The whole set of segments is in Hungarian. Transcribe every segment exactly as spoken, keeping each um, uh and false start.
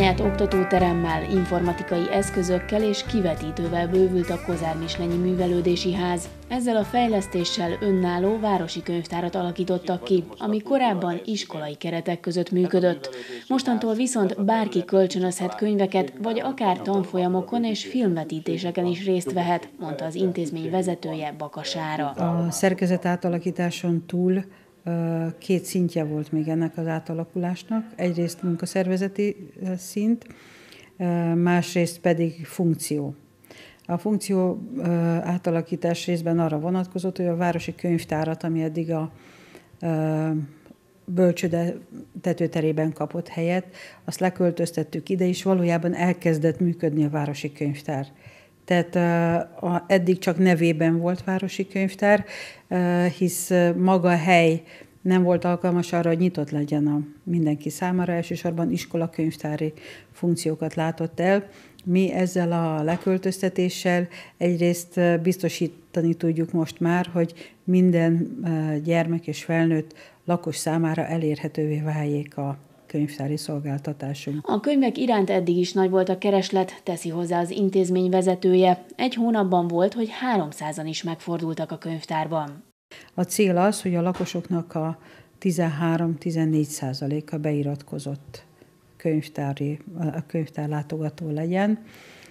Saját oktatóteremmel, informatikai eszközökkel és kivetítővel bővült a Kozár-Mislenyi Művelődési Ház. Ezzel a fejlesztéssel önálló városi könyvtárat alakítottak ki, ami korábban iskolai keretek között működött. Mostantól viszont bárki kölcsönözhet könyveket, vagy akár tanfolyamokon és filmvetítéseken is részt vehet, mondta az intézmény vezetője, Baka Sára. A szerkezet átalakításon túl két szintje volt még ennek az átalakulásnak. Egyrészt munkaszervezeti szint, másrészt pedig funkció. A funkció átalakítás részben arra vonatkozott, hogy a városi könyvtárat, ami eddig a bölcsőde tetőterében kapott helyet, azt leköltöztettük ide, és valójában elkezdett működni a városi könyvtár. Tehát a, eddig csak nevében volt városi könyvtár, hisz maga a hely nem volt alkalmas arra, hogy nyitott legyen a mindenki számára, elsősorban iskolakönyvtári funkciókat látott el. Mi ezzel a leköltöztetéssel egyrészt biztosítani tudjuk most már, hogy minden gyermek és felnőtt lakos számára elérhetővé váljék a könyvtári szolgáltatásunk. A könyvek iránt eddig is nagy volt a kereslet, teszi hozzá az intézmény vezetője. Egy hónapban volt, hogy háromszázan is megfordultak a könyvtárban. A cél az, hogy a lakosoknak a tizenhárom-tizennégy százaléka beiratkozott könyvtári, a könyvtár látogató legyen.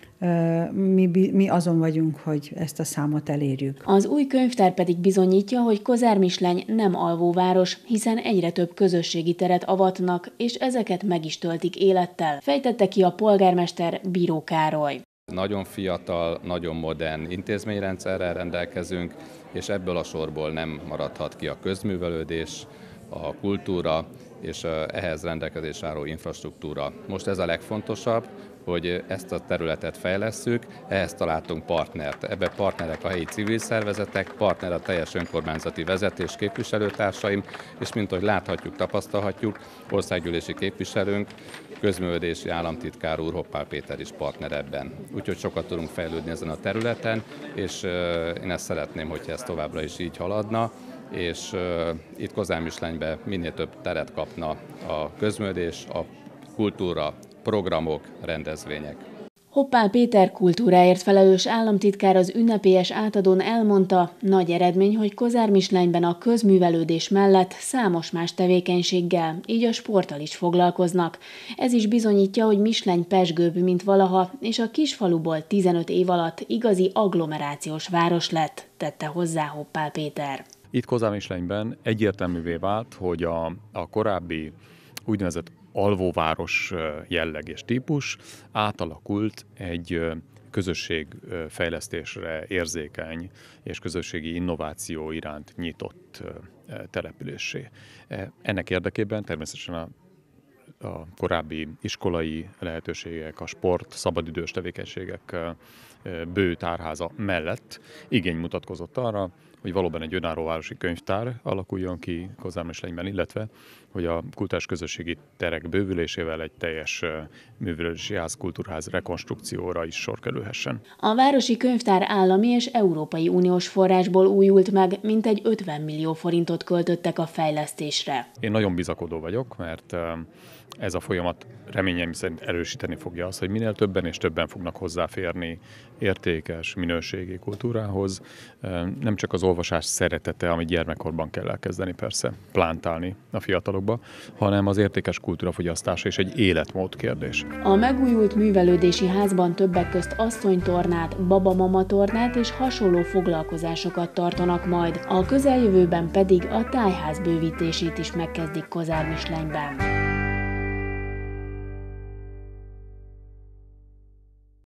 Mi, mi azon vagyunk, hogy ezt a számot elérjük. Az új könyvtár pedig bizonyítja, hogy Kozár-Misleny nem alvóváros, hiszen egyre több közösségi teret avatnak, és ezeket meg is töltik élettel, fejtette ki a polgármester, Bíró Károly. Nagyon fiatal, nagyon modern intézményrendszerrel rendelkezünk, és ebből a sorból nem maradhat ki a közművelődés, a kultúra és ehhez rendelkezés álló infrastruktúra. Most ez a legfontosabb, hogy ezt a területet fejlesszük, ehhez találtunk partnert. Ebben partnerek a helyi civil szervezetek, partner a teljes önkormányzati vezetés, képviselőtársaim, és mint ahogy láthatjuk, tapasztalhatjuk, országgyűlési képviselőnk, közművelődési államtitkár úr, Hoppál Péter is partner ebben. Úgyhogy sokat tudunk fejlődni ezen a területen, és én ezt szeretném, hogyha ez továbbra is így haladna, és itt Kozár-Mislenyben minél több teret kapna a közművelődés, a kultúra, programok, rendezvények. Hoppál Péter kultúráért felelős államtitkár az ünnepélyes átadón elmondta, nagy eredmény, hogy Kozár-Mislenyben a közművelődés mellett számos más tevékenységgel, így a sporttal is foglalkoznak. Ez is bizonyítja, hogy Misleny pezsgőbb, mint valaha, és a kisfaluból tizenöt év alatt igazi agglomerációs város lett, tette hozzá Hoppál Péter. Itt Kozár-Mislenyben egyértelművé vált, hogy a, a korábbi úgynevezett alvóváros jelleg és típus átalakult egy közösségfejlesztésre érzékeny és közösségi innováció iránt nyitott településé. Ennek érdekében természetesen a, a korábbi iskolai lehetőségek, a sport, szabadidős tevékenységek bő tárháza mellett igény mutatkozott arra, hogy valóban egy önálló városi könyvtár alakuljon ki Kozár-Mislenyben, illetve hogy a kultúrás közösségi terek bővülésével egy teljes művelődési ház, kultúrház rekonstrukcióra is sor kerülhessen. A városi könyvtár állami és Európai Uniós forrásból újult meg, mintegy ötven millió forintot költöttek a fejlesztésre. Én nagyon bizakodó vagyok, mert ez a folyamat reményeim szerint erősíteni fogja azt, hogy minél többen és többen fognak hozzáférni értékes, minőségi kultúrához. Nem csak az olvasás szeretete, amit gyermekkorban kell elkezdeni persze plántálni a fiatalokba, hanem az értékes kultúrafogyasztás és egy életmód kérdés. A megújult művelődési házban többek közt asszonytornát, babamama tornát és hasonló foglalkozásokat tartanak majd. A közeljövőben pedig a tájház bővítését is megkezdik Kozár-Mislenyben.